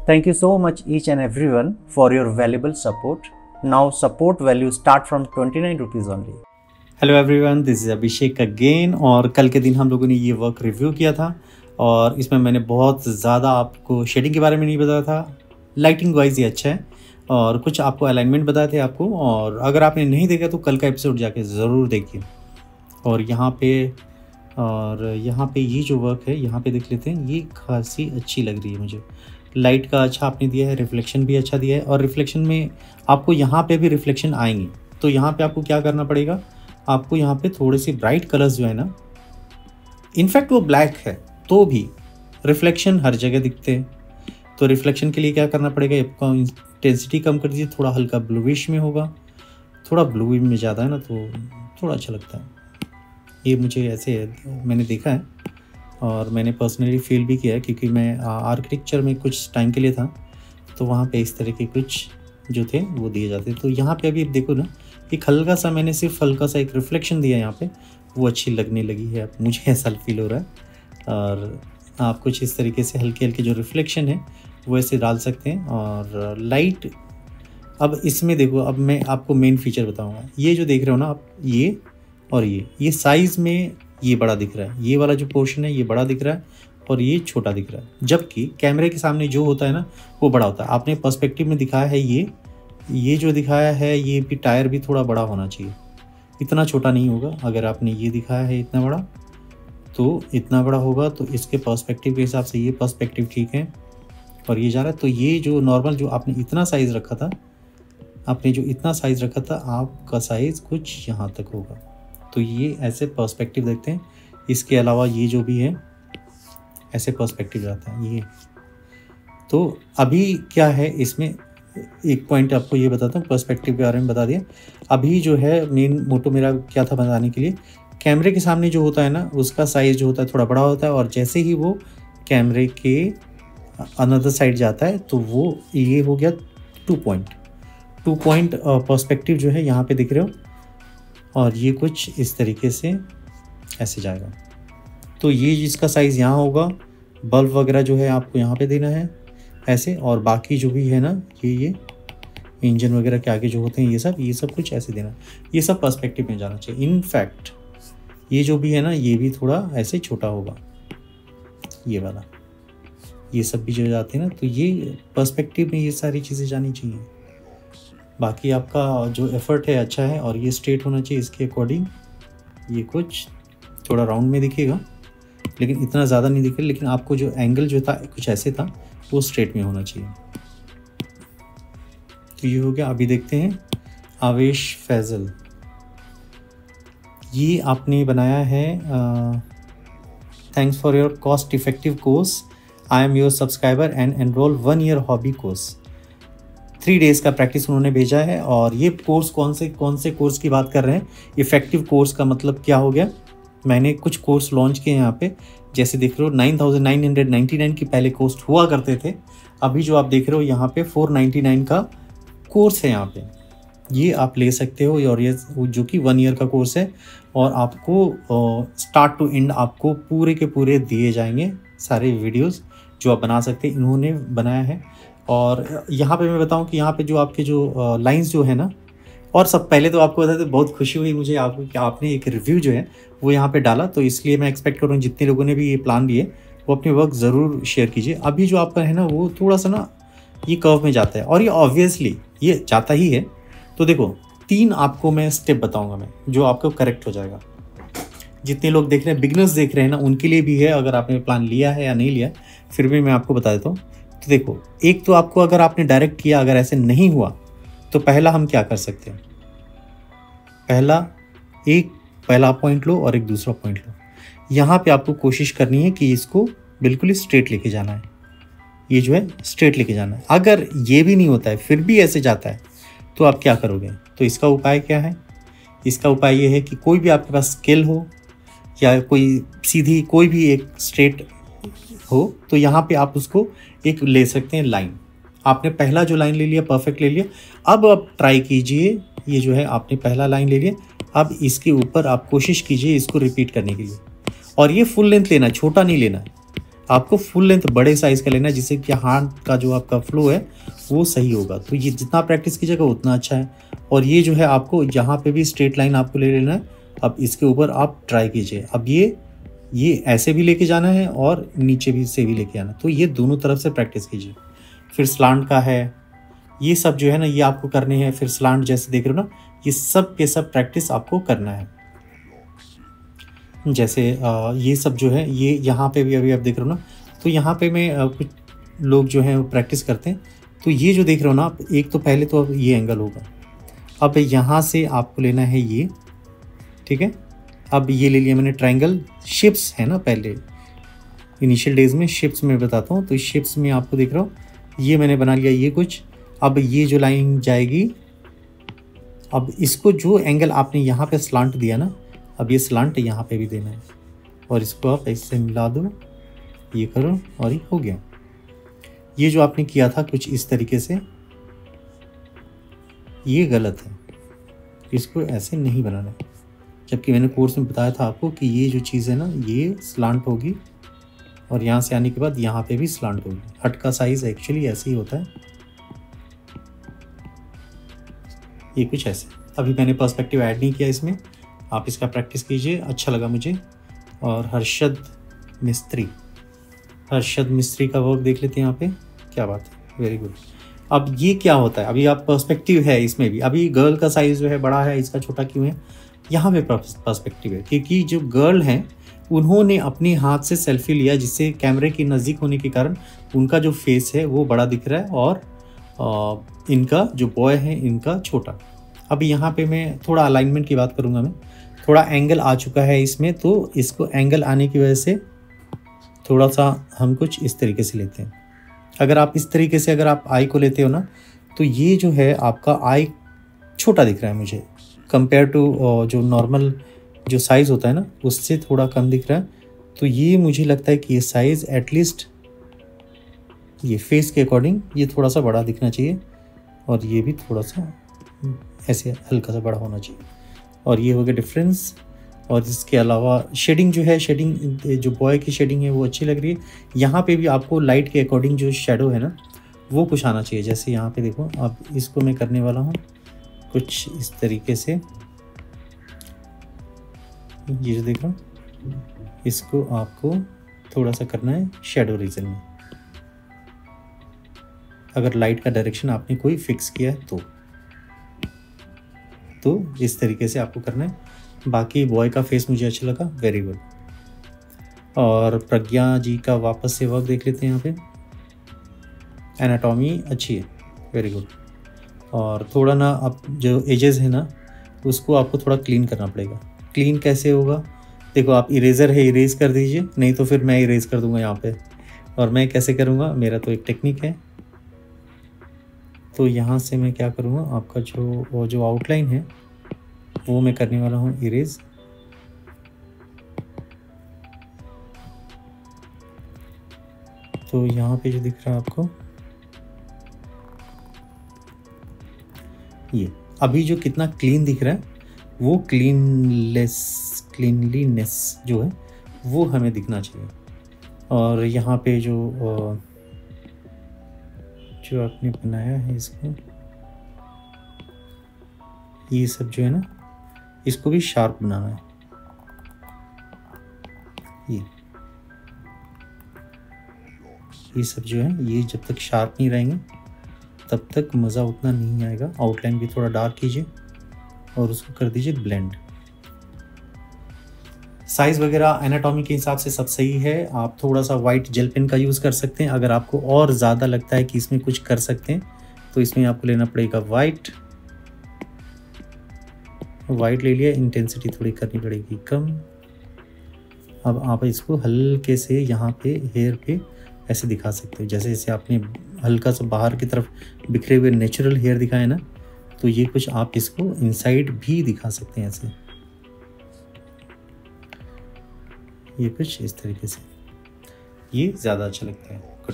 Thank you so much each and everyone for your valuable support. Now support value start from 29 rupees only. Hello everyone, this is Abhishek again. और कल के दिन हम लोगों ने ये वर्क रिव्यू किया था और इसमें मैंने बहुत ज़्यादा आपको शेडिंग के बारे में नहीं बताया था। लाइटिंग वाइज ये अच्छा है और कुछ आपको अलाइनमेंट बताए थे आपको, और अगर आपने नहीं देखा तो कल का एपिसोड जाके ज़रूर देखिए। और यहाँ पे ये जो वर्क है यहाँ पे देख लेते हैं, ये खासी अच्छी लग रही है मुझे। लाइट का अच्छा आपने दिया है, रिफ्लेक्शन भी अच्छा दिया है, और रिफ्लेक्शन में आपको यहाँ पे भी रिफ्लेक्शन आएंगे। तो यहाँ पे आपको क्या करना पड़ेगा, आपको यहाँ पे थोड़े से ब्राइट कलर्स जो है ना, इनफैक्ट वो ब्लैक है तो भी रिफ्लेक्शन हर जगह दिखते हैं। तो रिफ्लेक्शन के लिए क्या करना पड़ेगा, आपको इंटेंसिटी कम कर दीजिए, थोड़ा हल्का ब्लूइश में होगा। थोड़ा ब्लू में ज़्यादा है ना तो थोड़ा अच्छा लगता है। ये मुझे ऐसे मैंने देखा है और मैंने पर्सनली फील भी किया है, क्योंकि मैं आर्किटेक्चर में कुछ टाइम के लिए था, तो वहाँ पे इस तरह के कुछ जो थे वो दिए जाते। तो यहाँ पे अभी देखो ना, एक हल्का सा मैंने सिर्फ हल्का सा एक रिफ्लेक्शन दिया यहाँ पे, वो अच्छी लगने लगी है, अब मुझे ऐसा फील हो रहा है। और आप कुछ इस तरीके से हल्के हल्के जो रिफ्लेक्शन है वो ऐसे डाल सकते हैं। और लाइट, अब इसमें देखो, अब मैं आपको मेन फीचर बताऊँगा। ये जो देख रहे हो ना आप, ये और ये साइज़ में ये बड़ा दिख रहा है, ये वाला जो पोर्शन है ये बड़ा दिख रहा है और ये छोटा दिख रहा है, जबकि कैमरे के सामने जो होता है ना वो बड़ा होता है। आपने पर्सपेक्टिव में दिखाया है, ये जो दिखाया है ये भी टायर भी थोड़ा बड़ा होना चाहिए, इतना छोटा नहीं होगा। अगर आपने ये दिखाया है इतना बड़ा, तो इतना बड़ा होगा, तो इसके पर्सपेक्टिव के हिसाब से ये पर्सपेक्टिव ठीक है और ये जा रहा है। तो ये जो नॉर्मल जो आपने इतना साइज़ रखा था, आपका साइज़ कुछ यहाँ तक होगा। तो ये ऐसे पर्सपेक्टिव देखते हैं। इसके अलावा ये जो भी है ऐसे पर्सपेक्टिव जाता है ये। तो अभी क्या है इसमें, एक पॉइंट आपको ये बताता हूँ, पर्सपेक्टिव के बारे में बता दिया। अभी जो है मेन मोटो मेरा क्या था बताने के लिए, कैमरे के सामने जो होता है ना उसका साइज़ जो होता है थोड़ा बड़ा होता है, और जैसे ही वो कैमरे के अनदर साइड जाता है तो वो ये हो गया 2 पॉइंट पर्सपेक्टिव जो है यहाँ पे दिख रहे हो, और ये कुछ इस तरीके से ऐसे जाएगा। तो ये जिसका साइज़ यहाँ होगा, बल्ब वगैरह जो है आपको यहाँ पे देना है ऐसे, और बाकी जो भी है ना ये इंजन वगैरह के आगे जो होते हैं ये सब कुछ ऐसे देना। ये सब पर्सपेक्टिव में जाना चाहिए। इनफैक्ट ये जो भी है ना ये भी थोड़ा ऐसे छोटा होगा, ये वाला, ये सब भी जो जाते हैं ना, तो ये पर्सपेक्टिव में ये सारी चीज़ें जानी चाहिए। बाकी आपका जो एफर्ट है अच्छा है, और ये स्ट्रेट होना चाहिए इसके अकॉर्डिंग। ये कुछ थोड़ा राउंड में दिखेगा लेकिन इतना ज़्यादा नहीं दिखेगा, लेकिन आपको जो एंगल जो था कुछ ऐसे था वो स्ट्रेट में होना चाहिए। तो ये हो गया। अभी देखते हैं आवेश फैजल, ये आपने बनाया है। Thanks for your cost effective course, I am your subscriber and enroll 1 year hobby course. 3 days का प्रैक्टिस उन्होंने भेजा है। और ये कोर्स कौन से कोर्स की बात कर रहे हैं, इफेक्टिव कोर्स का मतलब क्या हो गया, मैंने कुछ कोर्स लॉन्च किए यहाँ पे, जैसे देख रहे हो 9,999 की पहले कोर्स हुआ करते थे। अभी जो आप देख रहे हो यहाँ पे 499 का कोर्स है यहाँ पे, ये आप ले सकते हो। और ये जो कि 1 ईयर का कोर्स है, और आपको स्टार्ट टू एंड आपको पूरे के पूरे दिए जाएंगे सारे वीडियोस जो आप बना सकते हैं, इन्होंने बनाया है। और यहाँ पे मैं बताऊँ कि यहाँ पे जो आपके जो लाइंस जो है ना, और सब पहले तो आपको बताते बहुत खुशी हुई मुझे आपको कि आपने एक रिव्यू जो है वो यहाँ पे डाला। तो इसलिए मैं एक्सपेक्ट कर रहा हूँ जितने लोगों ने भी ये प्लान लिए वो अपने वर्क ज़रूर शेयर कीजिए। अभी जो आपका है ना वो थोड़ा सा ना ये कर्व में जाता है, और ये ऑब्वियसली ये जाता ही है। तो देखो 3 आपको मैं स्टेप बताऊँगा मैं, जो आपको करेक्ट हो जाएगा। जितने लोग देख रहे हैं, बिगनर्स देख रहे हैं ना, उनके लिए भी है, अगर आपने प्लान लिया है या नहीं लिया फिर भी मैं आपको बता देता हूँ। तो देखो, एक तो आपको अगर आपने डायरेक्ट किया, अगर ऐसे नहीं हुआ तो पहला हम क्या कर सकते हैं, पहला पॉइंट लो और एक दूसरा पॉइंट लो। यहाँ पे आपको कोशिश करनी है कि इसको बिल्कुल ही स्ट्रेट लेके जाना है, ये जो है स्ट्रेट लेके जाना है। अगर ये भी नहीं होता है फिर भी ऐसे जाता है तो आप क्या करोगे, तो इसका उपाय क्या है, इसका उपाय ये है कि कोई भी आपके पास स्केल हो या कोई सीधी कोई भी एक स्ट्रेट हो, तो यहाँ पे आप उसको एक ले सकते हैं लाइन। आपने पहला जो लाइन ले लिया परफेक्ट ले लिया, अब आप ट्राई कीजिए, ये जो है आपने पहला लाइन ले लिया, अब इसके ऊपर आप कोशिश कीजिए इसको रिपीट करने के लिए। और ये फुल लेंथ लेना, छोटा नहीं लेना। आपको फुल लेंथ बड़े साइज़ का लेना है, जिससे कि हाथ का जो आपका फ्लो है वो सही होगा। तो ये जितना प्रैक्टिस कीजिएगा उतना अच्छा है। और ये जो है आपको यहाँ पे भी स्ट्रेट लाइन आपको ले लेना है। अब इसके ऊपर आप ट्राई कीजिए। अब ये ऐसे भी लेके जाना है और नीचे भी से भी लेके आना है। तो ये दोनों तरफ से प्रैक्टिस कीजिए। फिर स्लांट का है, ये सब जो है ना ये आपको करने हैं। फिर स्लांट जैसे देख रहे हो ना, ये सब के सब प्रैक्टिस आपको करना है। जैसे ये सब जो है ये यहाँ पे भी अभी आप देख रहे हो ना, तो यहाँ पे मैं कुछ लोग जो हैं वो प्रैक्टिस करते हैं। तो ये जो देख रहे हो ना आप, एक तो पहले तो अब ये एंगल होगा। अब यहाँ से आपको लेना है ये, ठीक है। अब ये ले लिया मैंने ट्रायंगल। शेप्स है ना, पहले इनिशियल डेज में शेप्स में बताता हूँ। तो इस शेप्स में आपको देख रहा हो ये मैंने बना लिया ये कुछ। अब ये जो लाइन जाएगी, अब इसको जो एंगल आपने यहाँ पे स्लांट दिया ना, अब ये स्लांट यहाँ पे भी देना है और इसको आप ऐसे मिला दो, ये करो और ये हो गया। ये जो आपने किया था कुछ इस तरीके से, ये गलत है, इसको ऐसे नहीं बनाना है। जबकि मैंने कोर्स में बताया था आपको कि ये जो चीज़ है ना ये स्लांट होगी और यहाँ से आने के बाद यहाँ पे भी स्लांट होगी। हट का साइज़ एक्चुअली ऐसे ही होता है, ये कुछ ऐसे। अभी मैंने पर्सपेक्टिव ऐड नहीं किया इसमें, आप इसका प्रैक्टिस कीजिए, अच्छा लगा मुझे। और हर्षद मिस्त्री का वर्क देख लेते हैं यहाँ पे, क्या बात है, वेरी गुड। अब ये क्या होता है, अभी आप पर्सपेक्टिव है इसमें भी। अभी गर्ल का साइज़ जो है बड़ा है, इसका छोटा क्यों है, यहाँ पे पर्सपेक्टिव है क्योंकि जो गर्ल हैं उन्होंने अपने हाथ से सेल्फी लिया, जिससे कैमरे के नज़दीक होने के कारण उनका जो फेस है वो बड़ा दिख रहा है और इनका जो बॉय है इनका छोटा। अब यहाँ पे मैं थोड़ा अलाइनमेंट की बात करूँगा, मैं थोड़ा एंगल आ चुका है इसमें, तो इसको एंगल आने की वजह से थोड़ा सा हम कुछ इस तरीके से लेते हैं। अगर आप इस तरीके से अगर आप आई को लेते हो ना, तो ये जो है आपका आई छोटा दिख रहा है मुझे कंपेयर टू जो नॉर्मल जो साइज़ होता है ना उससे थोड़ा कम दिख रहा है। तो ये मुझे लगता है कि ये साइज़ एटलीस्ट ये फेस के अकॉर्डिंग ये थोड़ा सा बड़ा दिखना चाहिए और ये भी थोड़ा सा ऐसे हल्का सा बड़ा होना चाहिए। और ये हो गया डिफरेंस। और इसके अलावा शेडिंग जो है, शेडिंग जो बॉय की शेडिंग है वो अच्छी लग रही है। यहाँ पे भी आपको लाइट के अकॉर्डिंग जो शेडो है ना वो कुछ आना चाहिए। जैसे यहाँ पे देखो, अब इसको मैं करने वाला हूँ कुछ इस तरीके से, ये जो देख रहा हूँ इसको आपको थोड़ा सा करना है शेडो रीजन में, अगर लाइट का डायरेक्शन आपने कोई फिक्स किया है तो इस तरीके से आपको करना है। बाकी बॉय का फेस मुझे अच्छा लगा, वेरी गुड। और प्रज्ञा जी का वापस से वर्क देख लेते हैं। यहाँ पे एनाटॉमी अच्छी है, वेरी गुड। और थोड़ा ना अब जो एजेस है ना उसको आपको थोड़ा क्लीन करना पड़ेगा। क्लीन कैसे होगा, देखो आप इरेज़र है, इरेज कर दीजिए, नहीं तो फिर मैं इरेज कर दूंगा यहाँ पे। और मैं कैसे करूँगा, मेरा तो एक टेक्निक है। तो यहाँ से मैं क्या करूँगा, आपका जो आउटलाइन है वो मैं करने वाला हूँ इरेज। तो यहाँ पे जो दिख रहा है आपको ये अभी जो कितना क्लीन दिख रहा है वो क्लीनलीनेस जो है वो हमें दिखना चाहिए। और यहाँ पे जो आपने बनाया है इसको, ये सब जो है ना इसको भी शार्प बनाना है। ये सब जो है ये जब तक शार्प नहीं रहेंगे तब तक मज़ा उतना नहीं आएगा। आउटलाइन भी थोड़ा डार्क कीजिए और उसको कर दीजिए ब्लेंड। साइज़ वगैरह एनाटॉमी के हिसाब से सब सही है। आप थोड़ा सा वाइट जेल पेन का यूज़ कर सकते हैं। अगर आपको और ज़्यादा लगता है कि इसमें कुछ कर सकते हैं तो इसमें आपको लेना पड़ेगा वाइट ले लिया, इंटेंसिटी थोड़ी करनी पड़ेगी कम। अब आप इसको हल्के से यहाँ पे हेयर पे ऐसे दिखा सकते हो, जैसे जैसे आपने हल्का सा बाहर की तरफ बिखरे हुए नेचुरल हेयर दिखाए ना, तो ये कुछ आप इसको इनसाइड भी दिखा सकते हैं ऐसे, ये कुछ इस तरीके से, ये ज़्यादा अच्छा लगता है। गुड।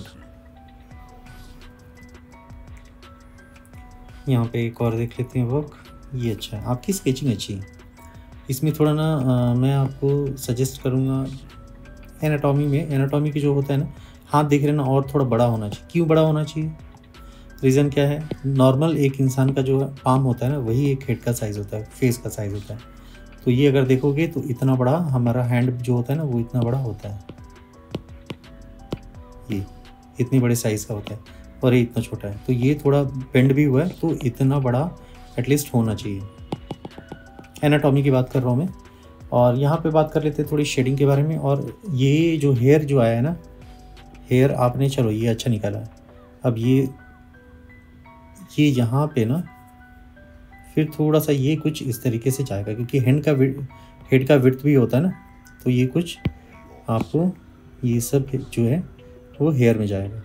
यहाँ पे एक और देख लेते हैं वर्क, ये अच्छा है, आपकी स्केचिंग अच्छी है। इसमें थोड़ा ना मैं आपको सजेस्ट करूँगा एनाटॉमी की जो होता है ना, हाथ देख रहे हैं ना, और थोड़ा बड़ा होना चाहिए। क्यों बड़ा होना चाहिए? रीज़न क्या है? नॉर्मल एक इंसान का जो पाम होता है ना, वही एक हेड का साइज़ होता है, फेस का साइज़ होता है। तो ये अगर देखोगे तो इतना बड़ा हमारा हैंड जो होता है ना, वो इतना बड़ा होता है, ये इतनी बड़े साइज़ का होता है, और ये इतना छोटा है। तो ये थोड़ा बेंड भी हुआ है, तो इतना बड़ा एटलीस्ट होना चाहिए। एनाटॉमी की बात कर रहा हूँ मैं। और यहाँ पे बात कर लेते हैं थोड़ी शेडिंग के बारे में। और ये जो हेयर जो आया है ना, हेयर आपने, चलो ये अच्छा निकाला है। अब ये यहाँ पे ना फिर थोड़ा सा ये कुछ इस तरीके से जाएगा, क्योंकि हेड का विड्थ भी होता है ना, तो ये कुछ आपको ये सब जो है वो हेयर में जाएगा।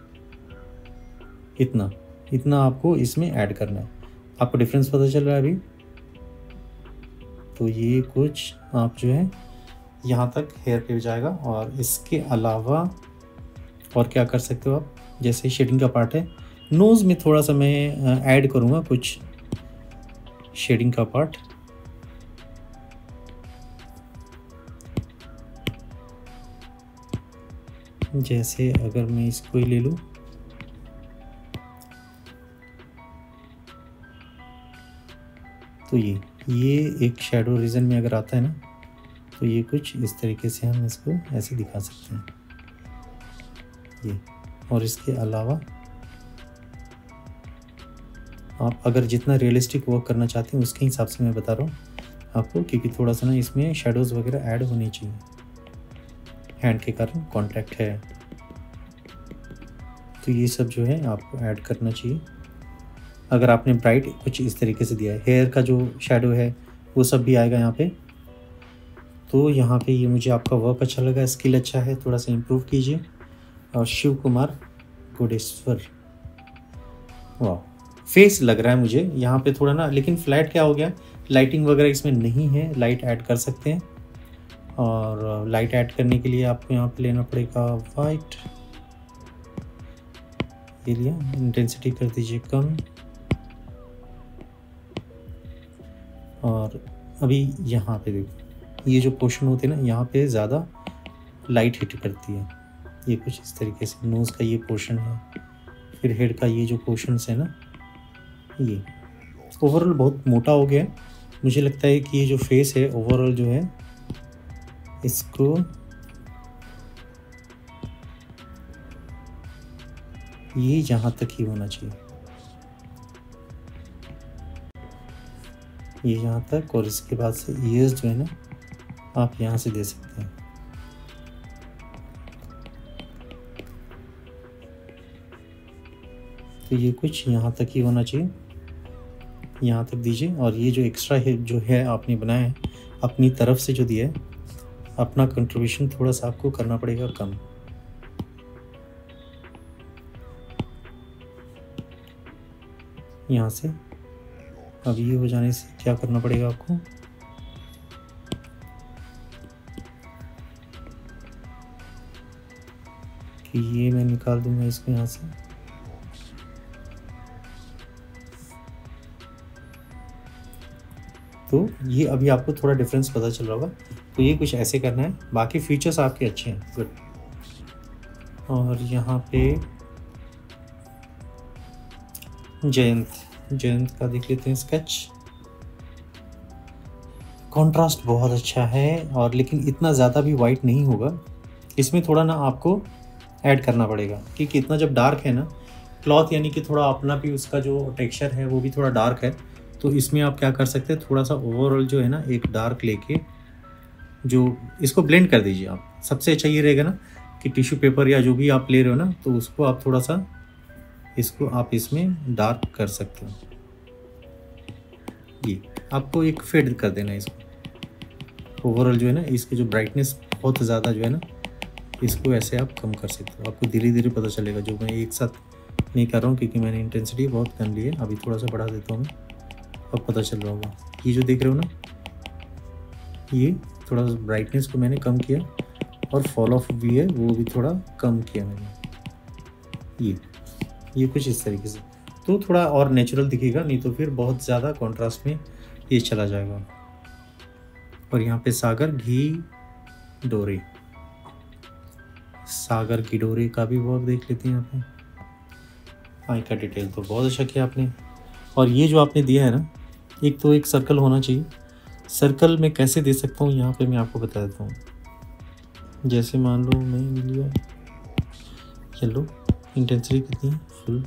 इतना आपको इसमें ऐड करना है। आपको डिफरेंस पता चल रहा है अभी? तो ये कुछ आप जो है यहाँ तक हेयर पे जाएगा। और इसके अलावा और क्या कर सकते हो आप? जैसे शेडिंग का पार्ट है, नोज़ में थोड़ा सा मैं ऐड करूँगा कुछ शेडिंग का पार्ट। जैसे अगर मैं इसको ही ले लूँ, तो ये एक शैडो रीजन में अगर आता है ना, तो ये कुछ इस तरीके से हम इसको ऐसे दिखा सकते हैं ये। और इसके अलावा आप अगर जितना रियलिस्टिक वर्क करना चाहते हैं उसके हिसाब से मैं बता रहा हूँ आपको, क्योंकि थोड़ा सा ना इसमें शेडोज़ वगैरह ऐड होनी चाहिए, हैंड के कारण कांटेक्ट है, तो ये सब जो है आपको ऐड करना चाहिए। अगर आपने ब्राइट कुछ इस तरीके से दिया है, हेयर का जो शेडो है वो सब भी आएगा यहाँ पे। तो यहाँ पे ये मुझे आपका वर्क अच्छा लगा, स्किल अच्छा है, थोड़ा सा इम्प्रूव कीजिए। और शिव कुमार गोडेश्वर, वाह, फेस लग रहा है मुझे यहाँ पे थोड़ा ना, लेकिन फ्लैट क्या हो गया, लाइटिंग वगैरह इसमें नहीं है, लाइट ऐड कर सकते हैं। और लाइट ऐड करने के लिए आपको यहाँ पे लेना पड़ेगा वाइट, ये लिया, इंटेंसिटी कर दीजिए कम। और अभी यहाँ पे देखो, ये जो पोर्शन होते हैं ना, यहाँ पे ज़्यादा लाइट हिट करती है, ये कुछ इस तरीके से। नोज़ का ये पोर्शन है, फिर हेड का ये जो पोर्शन है ना, ये ओवरऑल बहुत मोटा हो गया है। मुझे लगता है कि ये जो फेस है ओवरऑल जो है, इसको ये यहाँ तक ही होना चाहिए, ये यहाँ तक। और इसके बाद से ईयर्स जो है ना, आप यहाँ से दे सकते हैं। तो ये कुछ यहाँ तक ही होना चाहिए, यहाँ तक दीजिए। और ये जो एक्स्ट्रा है जो है आपने बनाया है अपनी तरफ से जो दिया है, अपना कंट्रीब्यूशन थोड़ा सा आपको करना पड़ेगा कम। यहाँ से अब ये हो जाने से क्या करना पड़ेगा आपको, कि ये मैं निकाल दूंगा इसको यहाँ से। तो ये अभी आपको थोड़ा डिफरेंस पता चल रहा होगा। तो ये कुछ ऐसे करना है, बाकी फीचर्स आपके अच्छे हैं, गुड। और यहाँ पे जयंत का देख लेते हैं स्केच। कंट्रास्ट बहुत अच्छा है, और लेकिन इतना ज़्यादा भी वाइट नहीं होगा, इसमें थोड़ा ना आपको ऐड करना पड़ेगा, क्योंकि इतना जब डार्क है ना क्लॉथ, यानी कि थोड़ा अपना भी उसका जो टेक्सचर है वो भी थोड़ा डार्क है। तो इसमें आप क्या कर सकते हैं, थोड़ा सा ओवरऑल जो है ना एक डार्क लेके जो इसको ब्लेंड कर दीजिए आप। सबसे अच्छा ये रहेगा ना कि टिश्यू पेपर या जो भी आप ले रहे हो ना, तो उसको आप थोड़ा सा इसको आप इसमें डार्क कर सकते हो। ये आपको एक फेड कर देना है इसको, ओवरऑल जो है ना इसकी जो ब्राइटनेस बहुत ज़्यादा जो है ना, इसको ऐसे आप कम कर सकते हो। आपको धीरे धीरे पता चलेगा, जो मैं एक साथ नहीं कर रहा हूँ क्योंकि मैंने इंटेंसिटी बहुत कम ली है। अभी थोड़ा सा बढ़ा देता हूँ मैं, अब पता चल रहा होगा। ये जो देख रहे हो ना, ये थोड़ा सा ब्राइटनेस को मैंने कम किया, और फॉल ऑफ भी है वो भी थोड़ा कम किया मैंने। ये कुछ इस तरीके से, तो थोड़ा और नेचुरल दिखेगा, नहीं तो फिर बहुत ज़्यादा कॉन्ट्रास्ट में ये चला जाएगा। और यहाँ पे सागर घी डोरे, सागर किडोरे का भी वर्क देख लेते हैं यहाँ पे। आई का डिटेल तो बहुत अच्छा किया आपने। और ये जो आपने दिया है ना, एक तो एक सर्कल होना चाहिए। सर्कल मैं कैसे दे सकता हूँ यहाँ पे मैं आपको बता देता हूँ। जैसे मान लो मैं लिया येलो, इंटेंसिटी कितनी है, फुल।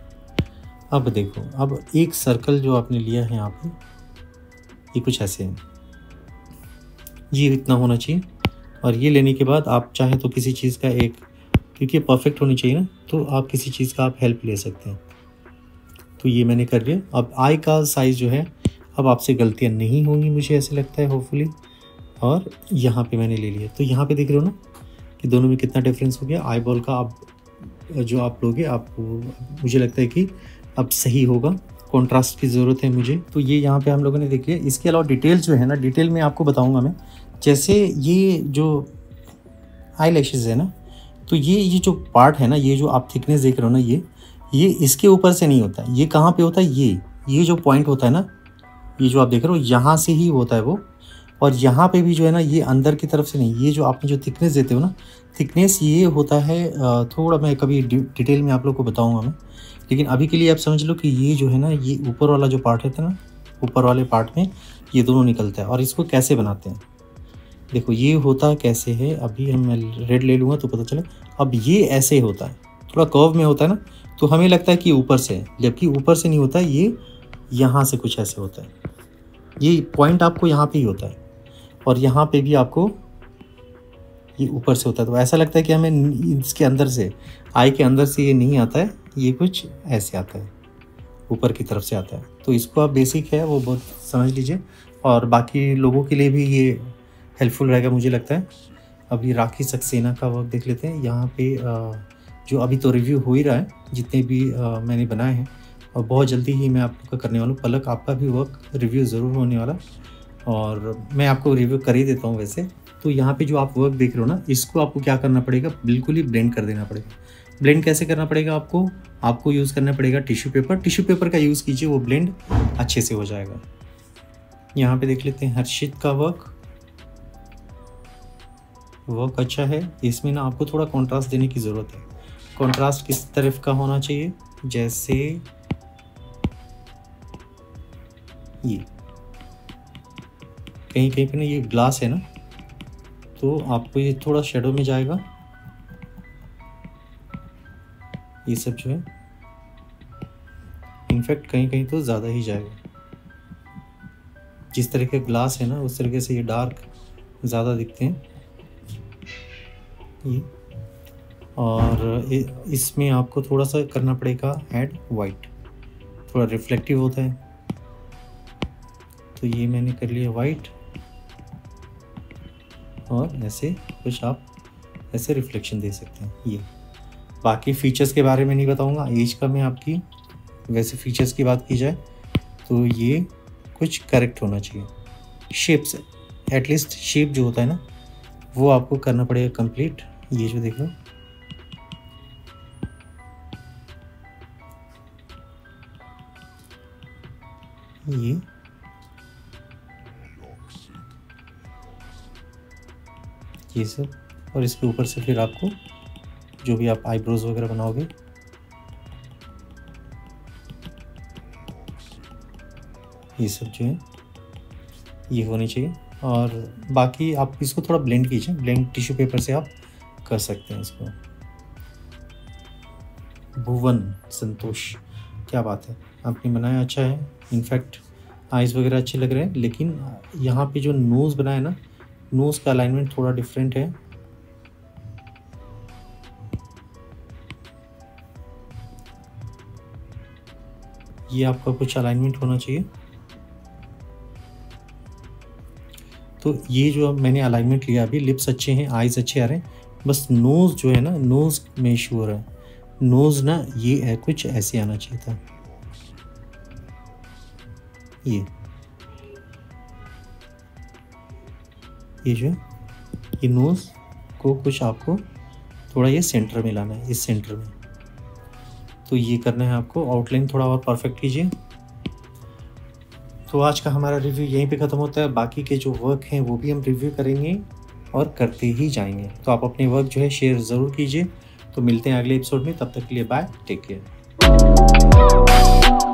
अब देखो, अब एक सर्कल जो आपने लिया है यहाँ पे, ये कुछ ऐसे है, ये इतना होना चाहिए। और ये लेने के बाद आप चाहे तो किसी चीज़ का एक, क्योंकि परफेक्ट होनी चाहिए ना, तो आप किसी चीज़ का आप हेल्प ले सकते हैं। तो ये मैंने कर लिया। अब आई का साइज़ जो है, अब आपसे गलतियाँ नहीं होंगी मुझे ऐसे लगता है, होपफुली। और यहाँ पे मैंने ले लिया, तो यहाँ पे देख रहे हो ना कि दोनों में कितना डिफरेंस हो गया। आई बॉल का आप जो आप लोगे, आपको मुझे लगता है कि अब सही होगा। कॉन्ट्रास्ट की ज़रूरत है मुझे। तो ये यहाँ पे हम लोगों ने देख लिया। इसके अलावा डिटेल जो है ना, डिटेल में आपको बताऊँगा मैं। जैसे ये जो आई लैशेज़ है ना, तो ये जो पार्ट है ना, ये जो आप थिकनेस देख रहे हो ना, ये इसके ऊपर से नहीं होता है। ये कहाँ पे होता है, ये जो पॉइंट होता है ना, ये जो आप देख रहे हो, यहाँ से ही होता है वो। और यहाँ पे भी जो है ना, ये अंदर की तरफ से नहीं। ये जो आपने जो थिकनेस देते हो ना, थिकनेस ये होता है थोड़ा, मैं कभी डिटेल में आप लोग को बताऊँगा मैं। लेकिन अभी के लिए आप समझ लो कि ये जो है ना, ये ऊपर वाला जो पार्ट है ना, ऊपर वाले पार्ट में ये दोनों निकलता है। और इसको कैसे बनाते हैं, देखो ये होता कैसे है। अभी हम रेड ले लूँगा तो पता चले। अब ये ऐसे होता है, थोड़ा कर्व में होता है ना, तो हमें लगता है कि ऊपर से है, जबकि ऊपर से नहीं होता है। ये यहाँ से कुछ ऐसे होता है। ये पॉइंट आपको यहाँ पे ही होता है, और यहाँ पे भी आपको ये ऊपर से होता है। तो ऐसा लगता है कि हमें इसके अंदर से, आई के अंदर से ये नहीं आता है, ये कुछ ऐसे आता है, ऊपर की तरफ से आता है। तो इसको आप बेसिक है वो बहुत समझ लीजिए, और बाकी लोगों के लिए भी ये हेल्पफुल रहेगा मुझे लगता है। अभी राखी सक्सेना का वर्क देख लेते हैं। यहाँ पे जो अभी तो रिव्यू हो ही रहा है, जितने भी मैंने बनाए हैं, और बहुत जल्दी ही मैं आप लोग का करने वाला हूँ। पलक आपका भी वर्क रिव्यू ज़रूर होने वाला, और मैं आपको रिव्यू कर ही देता हूँ वैसे। तो यहाँ पे जो आप वर्क देख रहे हो ना, इसको आपको क्या करना पड़ेगा, बिल्कुल ही ब्लेंड कर देना पड़ेगा। ब्लेंड कैसे करना पड़ेगा आपको यूज़ करना पड़ेगा टिश्यू पेपर का यूज़ कीजिए, वो ब्लेंड अच्छे से हो जाएगा। यहाँ पे देख लेते हैं हर्षित का वर्क अच्छा है। इसमें ना आपको थोड़ा कॉन्ट्रास्ट देने की ज़रूरत है। कॉन्ट्रास्ट किस तरफ का होना चाहिए, जैसे ये कहीं पे ना ये ग्लास है ना, तो आपको ये थोड़ा शेडो में जाएगा। ये सब जो है, इनफैक्ट कहीं तो ज़्यादा ही जाएगा। जिस तरह के ग्लास है ना, उस तरीके से ये डार्क ज़्यादा दिखते हैं ये। और इसमें आपको थोड़ा सा करना पड़ेगा ऐड वाइट, थोड़ा रिफ्लेक्टिव होता है। तो ये मैंने कर लिया वाइट, और ऐसे कुछ आप ऐसे रिफ्लेक्शन दे सकते हैं। ये बाकी फीचर्स के बारे में नहीं बताऊंगा, एज का मैं आपकी। वैसे फीचर्स की बात की जाए तो ये कुछ करेक्ट होना चाहिए। शेप्स, एटलीस्ट शेप जो होता है ना, वो आपको करना पड़ेगा कंप्लीट। ये जो देखो, ये सब, और इसके ऊपर से फिर आपको जो भी आप आईब्रोज वगैरह बनाओगे, ये सब जो है ये होनी चाहिए। और बाकी आप इसको थोड़ा ब्लेंड कीजिए, ब्लेंड टिश्यू पेपर से आप कर सकते हैं इसको। भुवन संतोष, क्या बात है, आपने बनाया अच्छा है। इनफैक्ट आइज़ वगैरह अच्छे लग रहे हैं, लेकिन यहाँ पे जो नोज़ बनाया ना, नोज़ का अलाइनमेंट थोड़ा डिफरेंट है। ये आपका कुछ अलाइनमेंट होना चाहिए। तो ये जो मैंने अलाइनमेंट लिया, अभी लिप्स अच्छे हैं, आइज़ अच्छे आ रहे हैं, बस नोज़ जो है ना, नोज़ में इशू हो रहा है। नोज़ ना ये है कुछ ऐसे आना चाहिए था। ये जो है, ये नोज़ को कुछ आपको थोड़ा ये सेंटर में लाना है, इस सेंटर में। तो ये करना है आपको, आउटलाइन थोड़ा और परफेक्ट कीजिए। तो आज का हमारा रिव्यू यहीं पे ख़त्म होता है। बाकी के जो वर्क हैं वो भी हम रिव्यू करेंगे और करते ही जाएंगे। तो आप अपने वर्क जो है शेयर ज़रूर कीजिए। तो मिलते हैं अगले एपिसोड में, तब तक के लिए बाय, टेक केयर।